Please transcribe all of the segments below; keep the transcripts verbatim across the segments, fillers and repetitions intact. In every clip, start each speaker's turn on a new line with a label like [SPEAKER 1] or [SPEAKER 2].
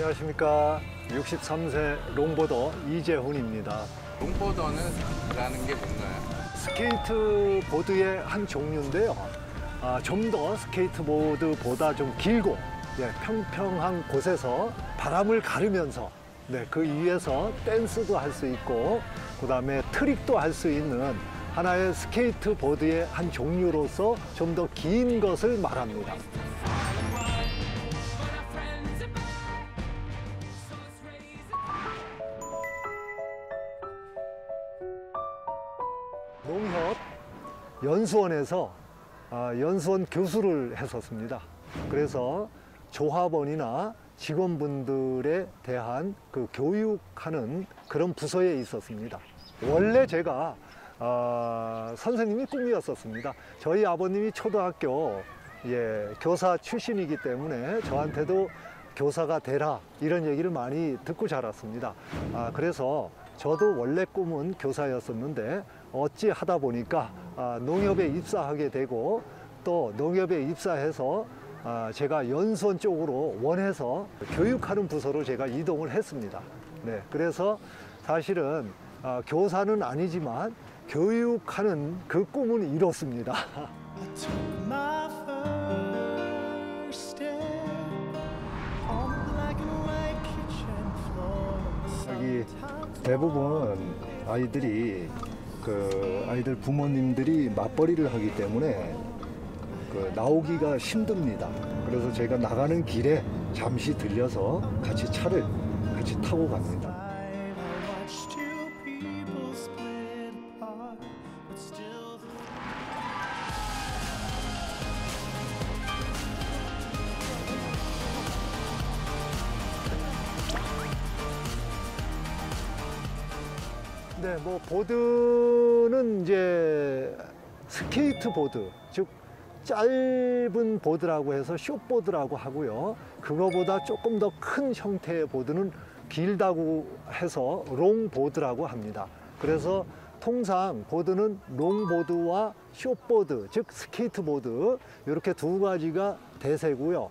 [SPEAKER 1] 안녕하십니까. 육십삼 세 롱보더 이재훈입니다.
[SPEAKER 2] 롱보더는 라는 게 뭔가요?
[SPEAKER 1] 스케이트보드의 한 종류인데요. 아, 좀 더 스케이트보드보다 좀 길고 예, 평평한 곳에서 바람을 가르면서 네, 그 위에서 댄스도 할 수 있고 그 다음에 트릭도 할 수 있는 하나의 스케이트보드의 한 종류로서 좀 더 긴 것을 말합니다. 농협 연수원에서 연수원 교수를 했었습니다. 그래서 조합원이나 직원분들에 대한 그 교육하는 그런 부서에 있었습니다. 원래 제가 어, 선생님이 꿈이었었습니다. 저희 아버님이 초등학교 예, 교사 출신이기 때문에 저한테도 교사가 되라 이런 얘기를 많이 듣고 자랐습니다. 아, 그래서 저도 원래 꿈은 교사였었는데 어찌 하다 보니까 아, 농협에 입사하게 되고 또 농협에 입사해서 아, 제가 연수원 쪽으로 원해서 교육하는 부서로 제가 이동을 했습니다. 네, 그래서 사실은 아, 교사는 아니지만 교육하는 그 꿈은 이뤘습니다. 여기 대부분 아이들이 그 아이들 부모님들이 맞벌이를 하기 때문에 그 나오기가 힘듭니다. 그래서 제가 나가는 길에 잠시 들려서 같이 차를 같이 타고 갑니다. 네, 뭐 보드는 이제 스케이트보드, 즉 짧은 보드라고 해서 숏보드라고 하고요. 그거보다 조금 더 큰 형태의 보드는 길다고 해서 롱보드라고 합니다. 그래서 통상 보드는 롱보드와 숏보드, 즉 스케이트보드 이렇게 두 가지가 대세고요.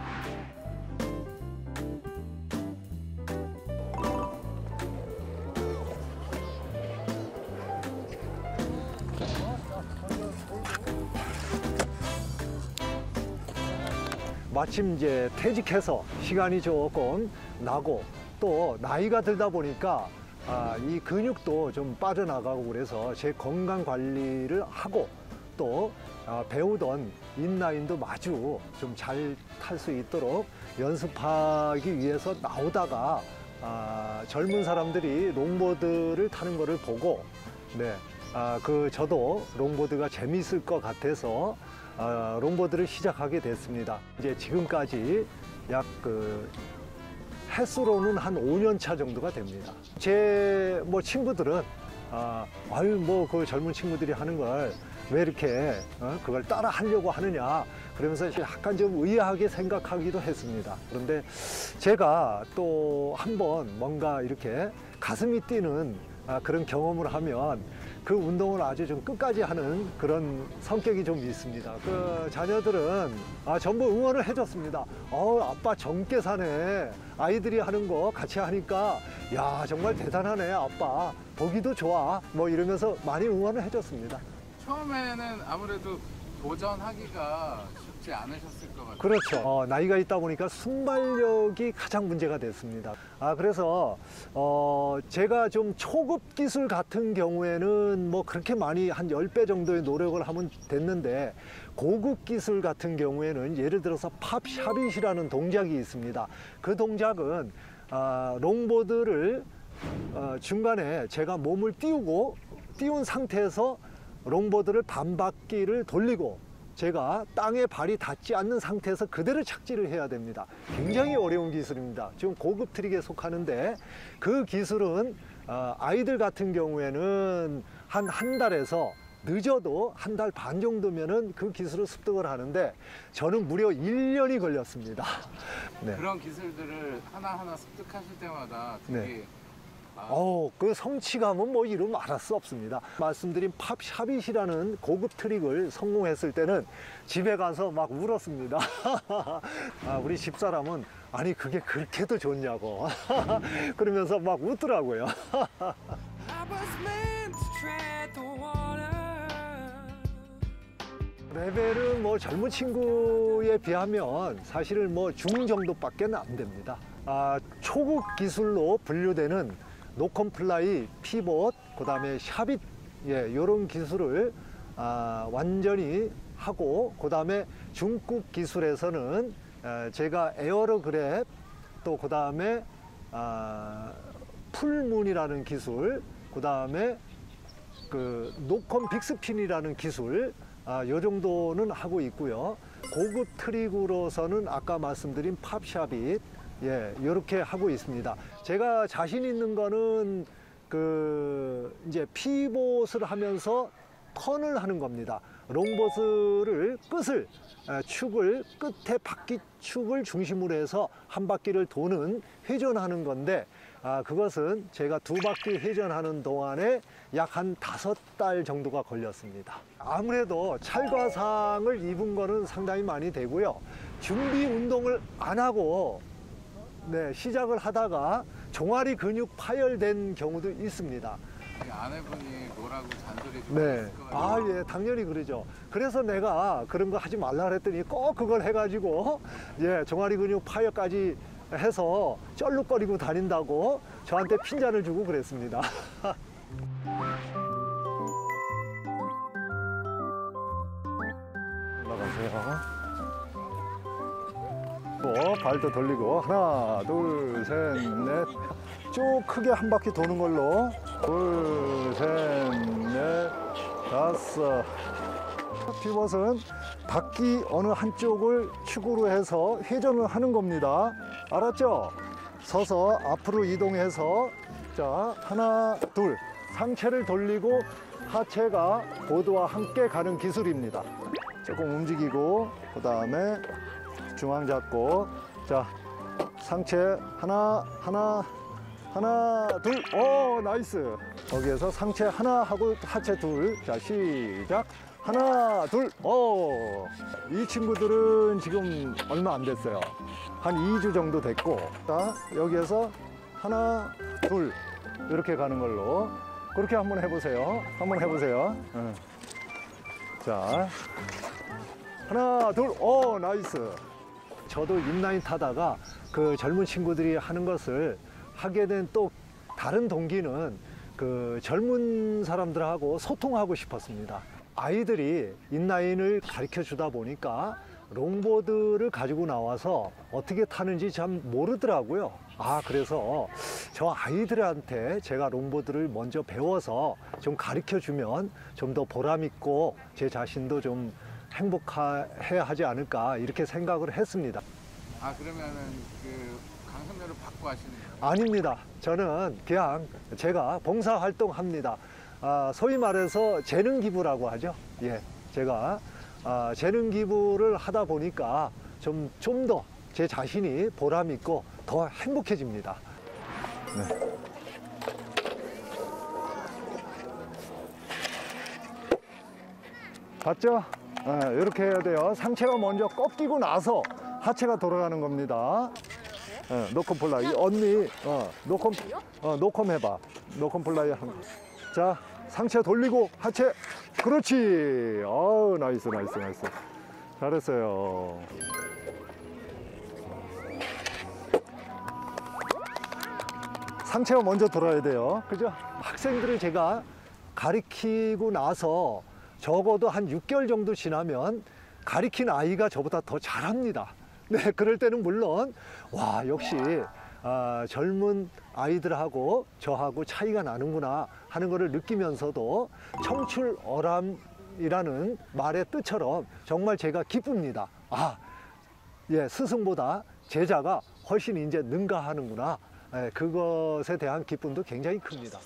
[SPEAKER 1] 마침 이제 퇴직해서 시간이 조금 나고 또 나이가 들다 보니까 아, 이 근육도 좀 빠져나가고 그래서 제 건강 관리를 하고 또 아, 배우던 인라인도 마주 좀 잘 탈 수 있도록 연습하기 위해서 나오다가 아, 젊은 사람들이 롱보드를 타는 거를 보고 네, 아, 그 저도 롱보드가 재미있을 것 같아서 아, 롱보드를 시작하게 됐습니다. 이제 지금까지 약 그 횟수로는 한 오 년 차 정도가 됩니다. 제 뭐 친구들은 아, 아유 뭐 그 젊은 친구들이 하는 걸 왜 이렇게 어? 그걸 따라 하려고 하느냐 그러면서 약간 좀 의아하게 생각하기도 했습니다. 그런데 제가 또 한번 뭔가 이렇게 가슴이 뛰는 아, 그런 경험을 하면 그 운동을 아주 좀 끝까지 하는 그런 성격이 좀 있습니다. 그 자녀들은 아, 전부 응원을 해줬습니다. 어, 아빠 젊게 사네. 아이들이 하는 거 같이 하니까 야 정말 대단하네 아빠. 보기도 좋아. 뭐 이러면서 많이 응원을 해줬습니다.
[SPEAKER 2] 처음에는 아무래도 도전하기가 쉽지 않으셨을 것 같아요.
[SPEAKER 1] 그렇죠. 어, 나이가 있다 보니까 순발력이 가장 문제가 됐습니다. 아, 그래서 어, 제가 좀 초급 기술 같은 경우에는 뭐 그렇게 많이 한 십 배 정도의 노력을 하면 됐는데 고급 기술 같은 경우에는 예를 들어서 팝샤빗이라는 동작이 있습니다. 그 동작은 아, 롱보드를 어, 중간에 제가 몸을 띄우고 띄운 상태에서 롱보드를 반바퀴를 돌리고 제가 땅에 발이 닿지 않는 상태에서 그대로 착지를 해야 됩니다. 굉장히 어려운 기술입니다. 지금 고급 트릭에 속하는데 그 기술은 아이들 같은 경우에는 한 한 달에서 늦어도 한 달 반 정도면은 그 기술을 습득을 하는데 저는 무려 일 년이 걸렸습니다.
[SPEAKER 2] 네. 그런 기술들을 하나하나 습득하실 때마다 되게 네.
[SPEAKER 1] 어, 그 성취감은 뭐 이루 말할 수 없습니다. 말씀드린 팝샤빗이라는 고급 트릭을 성공했을 때는 집에 가서 막 울었습니다. 아, 우리 집사람은 아니 그게 그렇게도 좋냐고 그러면서 막 웃더라고요. 레벨은 뭐 젊은 친구에 비하면 사실은 뭐 중 정도밖에 안 됩니다. 아, 초급 기술로 분류되는 노컴플라이, 피봇, 그 다음에 샤빗, 예, 이런 기술을 아, 완전히 하고, 그 다음에 중급 기술에서는 에, 제가 에어로그랩, 또 그 다음에 아, 풀문이라는 기술, 그 다음에 그 노컴 빅스핀이라는 기술, 아, 요 정도는 하고 있고요. 고급 트릭으로서는 아까 말씀드린 팝샤빗, 예, 이렇게 하고 있습니다. 제가 자신 있는 거는 그 이제 피봇을 하면서 턴을 하는 겁니다. 롱보스를 끝을 에, 축을 끝에 바퀴 축을 중심으로 해서 한 바퀴를 도는 회전하는 건데, 아, 그것은 제가 두 바퀴 회전하는 동안에 약 한 다섯 달 정도가 걸렸습니다. 아무래도 찰과상을 입은 거는 상당히 많이 되고요. 준비 운동을 안 하고 네, 시작을 하다가 종아리 근육 파열된 경우도 있습니다.
[SPEAKER 2] 아내분이 뭐라고 잔소리 좀
[SPEAKER 1] 네.
[SPEAKER 2] 했을 것 같아요.
[SPEAKER 1] 아, 예, 당연히 그러죠. 그래서 내가 그런 거 하지 말라 그랬더니 꼭 그걸 해가지고, 예, 종아리 근육 파열까지 해서 쩔룩거리고 다닌다고 저한테 핀잔을 주고 그랬습니다. 올라가세요. 또 발도 돌리고 하나, 둘, 셋, 넷. 쭉 크게 한 바퀴 도는 걸로 둘, 셋, 넷, 다섯. 피벗은 바퀴 어느 한쪽을 축으로 해서 회전을 하는 겁니다. 알았죠? 서서 앞으로 이동해서 자 하나, 둘. 상체를 돌리고 하체가 보드와 함께 가는 기술입니다. 조금 움직이고 그 다음에 중앙 잡고 자 상체 하나 하나 하나 둘 오 나이스. 거기에서 상체 하나 하고 하체 둘. 자 시작. 하나 둘 오. 이 친구들은 지금 얼마 안 됐어요. 한 이 주 정도 됐고 자 여기에서 하나 둘 이렇게 가는 걸로 그렇게 한번 해보세요. 한번 해보세요. 응. 자 하나 둘 오 나이스. 저도 인라인 타다가 그 젊은 친구들이 하는 것을 하게 된 또 다른 동기는 그 젊은 사람들하고 소통하고 싶었습니다. 아이들이 인라인을 가르쳐 주다 보니까 롱보드를 가지고 나와서 어떻게 타는지 참 모르더라고요. 아, 그래서 저 아이들한테 제가 롱보드를 먼저 배워서 좀 가르쳐 주면 좀 더 보람 있고 제 자신도 좀 행복해야 하지 않을까 이렇게 생각을 했습니다.
[SPEAKER 2] 아, 그러면은 그 강습료를 받고 하시는 거예요?
[SPEAKER 1] 아닙니다. 저는 그냥 제가 봉사활동 합니다. 아, 소위 말해서 재능 기부라고 하죠. 예, 제가 아, 재능 기부를 하다 보니까 좀 좀 더 제 자신이 보람 있고 더 행복해집니다. 네. 봤죠? 네, 이렇게 해야 돼요. 상체가 먼저 꺾이고 나서 하체가 돌아가는 겁니다. 네, 노컴 플라이. 언니, 어, 노컴, 어, 노컴 해봐. 노컴 플라이. 자, 상체 돌리고 하체. 그렇지. 어우, 나이스, 나이스, 나이스. 잘했어요. 상체가 먼저 돌아야 돼요. 그죠? 학생들을 제가 가르치고 나서 적어도 한 육 개월 정도 지나면 가르친 아이가 저보다 더 잘합니다. 네, 그럴 때는 물론 와 역시 아, 젊은 아이들하고 저하고 차이가 나는구나 하는 것을 느끼면서도 청출어람이라는 말의 뜻처럼 정말 제가 기쁩니다. 아, 예, 스승보다 제자가 훨씬 이제 능가하는구나. 예, 그것에 대한 기쁨도 굉장히 큽니다.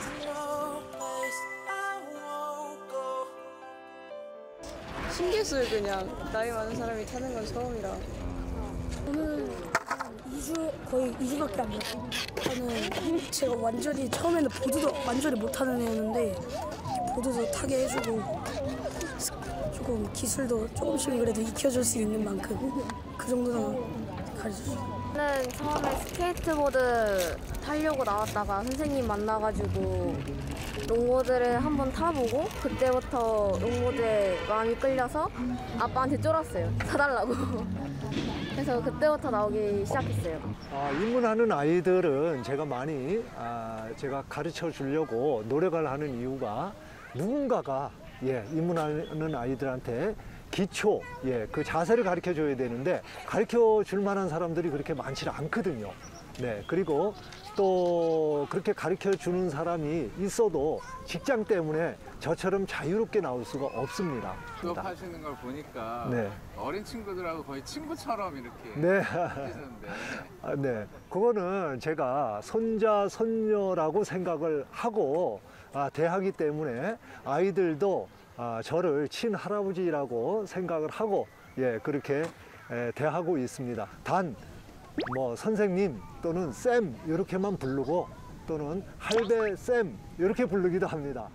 [SPEAKER 3] 신기술 그냥 나이 많은 사람이 타는 건 처음이라.
[SPEAKER 4] 저는 이주
[SPEAKER 3] 거의 이 주밖에 안 됐어요. 저는 제가 완전히 처음에는 보드도 완전히 못하는 애였는데 보드도 타게 해주고 조금 기술도 조금씩 그래도 익혀줄 수 있는 만큼 그 정도는 가르쳐줘요.
[SPEAKER 4] 저는 처음에 스케이트보드 타려고 나왔다가 선생님 만나가지고 롱보드를 한번 타보고 그때부터 롱보드에 마음이 끌려서 아빠한테 쫄았어요. 사달라고. 그래서 그때부터 나오기 시작했어요.
[SPEAKER 1] 아, 입문하는 아이들은 제가 많이 아, 제가 가르쳐 주려고 노력을 하는 이유가 누군가가 예, 입문하는 아이들한테 기초, 예, 그 자세를 가르쳐 줘야 되는데 가르쳐 줄 만한 사람들이 그렇게 많지 않거든요. 네, 그리고 또 그렇게 가르쳐 주는 사람이 있어도 직장 때문에 저처럼 자유롭게 나올 수가 없습니다.
[SPEAKER 2] 수업하시는 걸 보니까
[SPEAKER 1] 네.
[SPEAKER 2] 어린 친구들하고 거의 친구처럼 이렇게
[SPEAKER 1] 네.
[SPEAKER 2] 하시는데
[SPEAKER 1] 아, 네. 그거는 제가 손자, 손녀라고 생각을 하고 아, 대하기 때문에 아이들도 아, 저를 친할아버지라고 생각을 하고 예, 그렇게 에, 대하고 있습니다. 단, 뭐, 선생님 또는 쌤 이렇게만 부르고 또는 할배 쌤 이렇게 부르기도 합니다.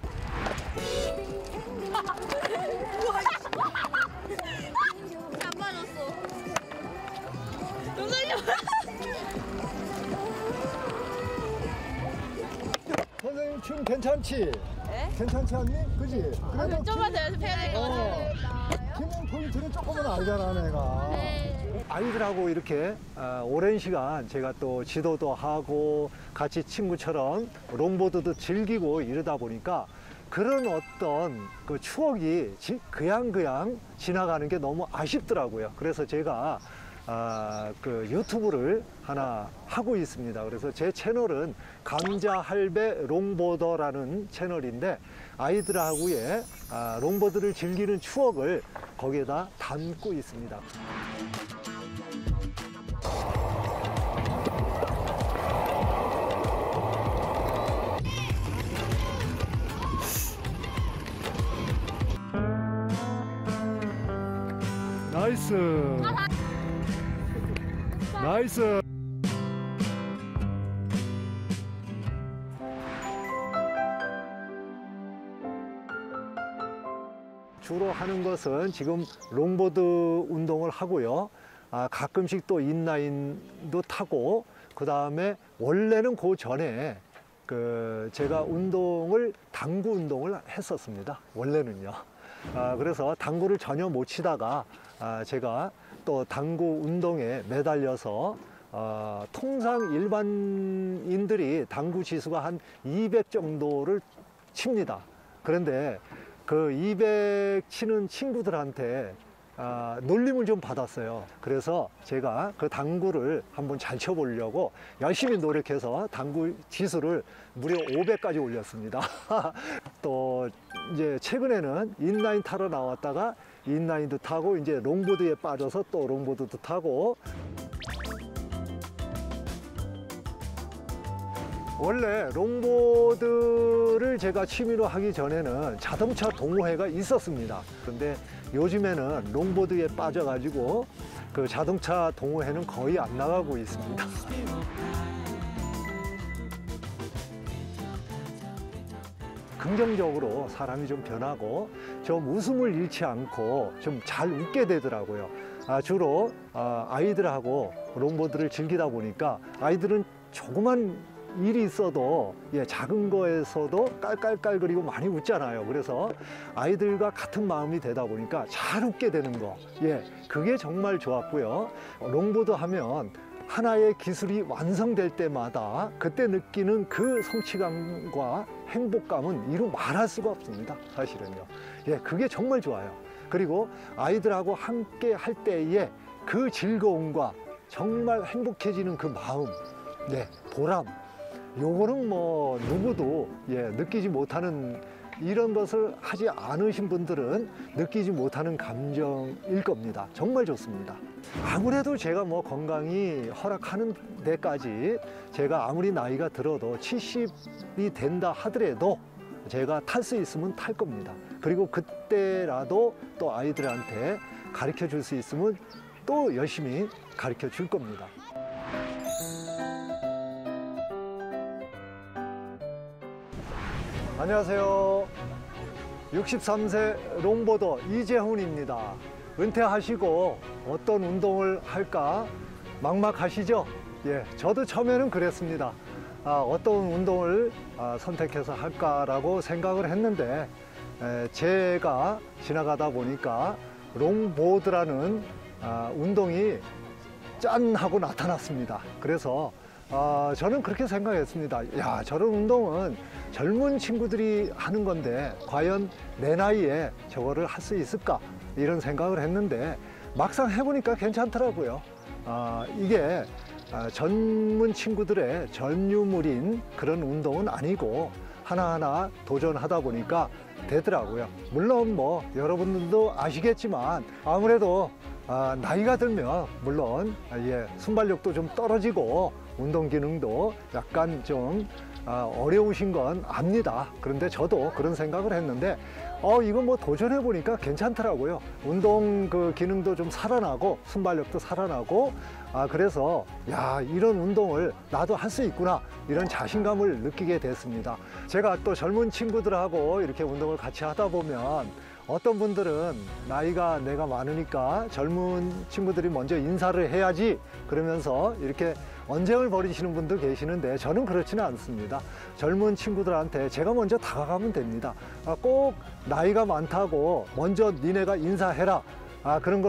[SPEAKER 4] 안 맞았어.
[SPEAKER 1] 선생님 춤 괜찮지?
[SPEAKER 5] 네?
[SPEAKER 1] 괜찮지 않니? 그지? 그래도
[SPEAKER 5] 좀만 더 연습해야 될 것 같아요.
[SPEAKER 1] 어, 기본 포인트는 조금은 알잖아, 내가. 아이들하고 이렇게 어, 오랜 시간 제가 또 지도도 하고 같이 친구처럼 롱보드도 즐기고 이러다 보니까 그런 어떤 그 추억이 지, 그냥 그냥 지나가는 게 너무 아쉽더라고요. 그래서 제가 아, 그 유튜브를 하나 하고 있습니다. 그래서 제 채널은 감자 할배 롱보더라는 채널인데 아이들하고의 아, 롱보드를 즐기는 추억을 거기에다 담고 있습니다. 나이스. 나이스. 주로 하는 것은 지금 롱보드 운동을 하고요. 아, 가끔씩 또 인라인도 타고 그 다음에 원래는 그 전에 그 제가 운동을 당구 운동을 했었습니다. 원래는요. 아, 그래서 당구를 전혀 못 치다가 아, 제가 또 당구 운동에 매달려서 어, 통상 일반인들이 당구 지수가 한 이백 정도를 칩니다. 그런데 그 이백 치는 친구들한테 아, 놀림을 좀 받았어요. 그래서 제가 그 당구를 한번 잘 쳐보려고 열심히 노력해서 당구 지수를 무려 오백까지 올렸습니다. 또 이제 최근에는 인라인 타러 나왔다가 인라인도 타고 이제 롱보드에 빠져서 또 롱보드도 타고. 원래 롱보드를 제가 취미로 하기 전에는 자동차 동호회가 있었습니다. 그런데 요즘에는 롱보드에 빠져가지고 그 자동차 동호회는 거의 안 나가고 있습니다. 긍정적으로 사람이 좀 변하고 좀 웃음을 잃지 않고 좀 잘 웃게 되더라고요. 아, 주로 아, 아이들하고 롱보드를 즐기다 보니까 아이들은 조그만 일이 있어도 예, 작은 거에서도 깔깔깔거리고 많이 웃잖아요. 그래서 아이들과 같은 마음이 되다 보니까 잘 웃게 되는 거, 예, 그게 정말 좋았고요. 롱보드 하면 하나의 기술이 완성될 때마다 그때 느끼는 그 성취감과 행복감은 이루 말할 수가 없습니다. 사실은요. 예, 그게 정말 좋아요. 그리고 아이들하고 함께 할 때의 그 즐거움과 정말 행복해지는 그 마음, 네, 보람, 요거는 뭐 누구도 예, 느끼지 못하는, 이런 것을 하지 않으신 분들은 느끼지 못하는 감정일 겁니다. 정말 좋습니다. 아무래도 제가 뭐 건강이 허락하는 데까지 제가 아무리 나이가 들어도 칠십이 된다 하더라도 제가 탈 수 있으면 탈 겁니다. 그리고 그때라도 또 아이들한테 가르쳐 줄 수 있으면 또 열심히 가르쳐 줄 겁니다. 안녕하세요. 육십삼 세 롱보더 이재훈입니다. 은퇴하시고 어떤 운동을 할까 막막하시죠? 예, 저도 처음에는 그랬습니다. 아, 어떤 운동을 아, 선택해서 할까라고 생각을 했는데 에, 제가 지나가다 보니까 롱보드라는 아, 운동이 짠 하고 나타났습니다. 그래서 아, 저는 그렇게 생각했습니다. 야, 저런 운동은 젊은 친구들이 하는 건데 과연 내 나이에 저거를 할 수 있을까 이런 생각을 했는데 막상 해보니까 괜찮더라고요. 아, 이게 아, 젊은 친구들의 전유물인 그런 운동은 아니고 하나하나 도전하다 보니까 되더라고요. 물론 뭐 여러분들도 아시겠지만 아무래도 아, 나이가 들면 물론 아, 예, 순발력도 좀 떨어지고 운동 기능도 약간 좀 아, 어려우신 건 압니다. 그런데 저도 그런 생각을 했는데 어, 이거 뭐 도전해 보니까 괜찮더라고요. 운동 그 기능도 좀 살아나고 순발력도 살아나고 아, 그래서 야, 이런 운동을 나도 할 수 있구나 이런 자신감을 느끼게 됐습니다. 제가 또 젊은 친구들하고 이렇게 운동을 같이 하다 보면 어떤 분들은 나이가 내가 많으니까 젊은 친구들이 먼저 인사를 해야지 그러면서 이렇게 언쟁을 벌이시는 분도 계시는데 저는 그렇지는 않습니다. 젊은 친구들한테 제가 먼저 다가가면 됩니다. 아, 꼭 나이가 많다고 먼저 니네가 인사해라 아, 그런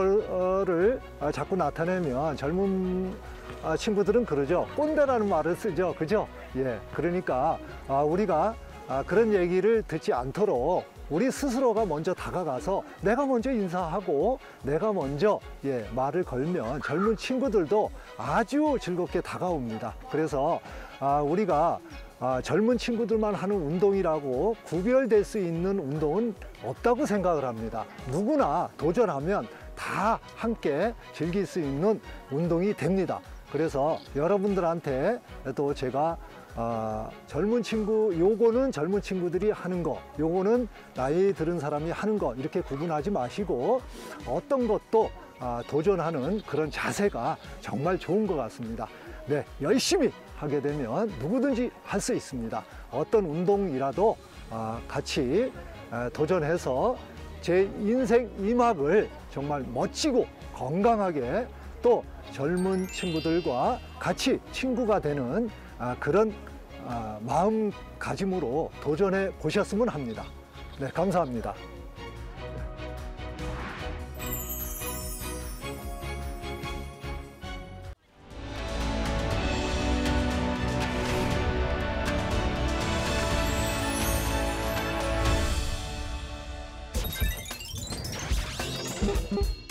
[SPEAKER 1] 거를 자꾸 나타내면 젊은 친구들은 그러죠. 꼰대라는 말을 쓰죠. 그죠? 예. 그러니까 우리가 그런 얘기를 듣지 않도록 우리 스스로가 먼저 다가가서 내가 먼저 인사하고 내가 먼저 예, 말을 걸면 젊은 친구들도 아주 즐겁게 다가옵니다. 그래서 아, 우리가 아, 젊은 친구들만 하는 운동이라고 구별될 수 있는 운동은 없다고 생각을 합니다. 누구나 도전하면 다 함께 즐길 수 있는 운동이 됩니다. 그래서 여러분들한테 또 제가 아, 젊은 친구, 요거는 젊은 친구들이 하는 거, 요거는 나이 들은 사람이 하는 거 이렇게 구분하지 마시고 어떤 것도 아, 도전하는 그런 자세가 정말 좋은 것 같습니다. 네, 열심히 하게 되면 누구든지 할 수 있습니다. 어떤 운동이라도 아, 같이 아, 도전해서 제 인생 이막을 정말 멋지고 건강하게 또 젊은 친구들과 같이 친구가 되는 아, 그런 아, 마음가짐으로 도전해 보셨으면 합니다. 네, 감사합니다.
[SPEAKER 5] Thank you.